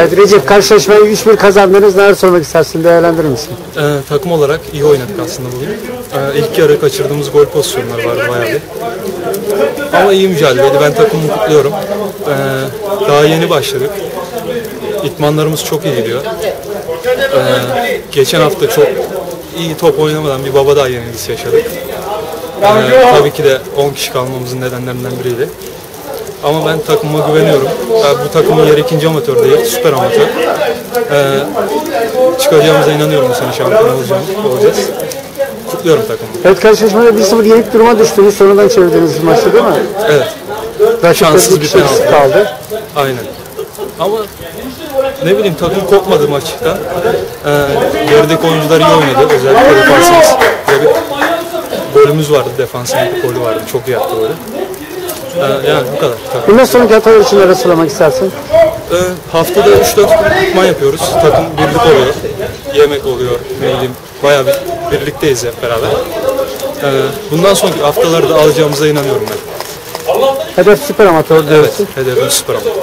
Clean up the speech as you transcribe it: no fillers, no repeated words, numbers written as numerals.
Evet Recep, karşılaşmayı 3-1 kazandınız. Neler sormak istersin? Değerlendirir misin? Takım olarak iyi oynadık aslında bugün. İlk yarı kaçırdığımız gol pozisyonları vardı bayağı bir. Ama iyi mücadeleydi. Ben takımımı kutluyorum. Daha yeni başladık. İtmanlarımız çok iyi gidiyor. Geçen hafta çok iyi top oynamadan bir Babadağ yenilgisi yaşadık. Tabii ki de 10 kişi kalmamızın nedenlerinden biriydi. Ama ben takımıma güveniyorum. Bu takımın yeri ikinci amatör değil, süper amatör. Çıkacağımıza inanıyorum bu sene, şampiyon olacağız. Kutluyorum takımı. Evet, karşılaşmada 1-0 yenik duruma düştünüz. Sonradan çevirdiğiniz maçta değil mi? Evet. Şanssız bir penaltı kaldı. Aynen. Ama ne bileyim, takım kopmadı maçtan. Gerideki oyuncular iyi oynadı. Özellikle defansımız. Golümüz vardı, defansın bir golü vardı. Çok iyi yaptı golü. Yani bu kadar. Bundan sonraki hatalar için neler söylemek istersin? Haftada 3-4 idman yapıyoruz. Takım birlik oluyor. Yemek oluyor. Ne bileyim, bayağı bir birlikteyiz hep beraber. Bundan sonraki haftalarda alacağımıza inanıyorum ben. Hedef süper amatör diyorsun. Evet, hedefim süper amatör.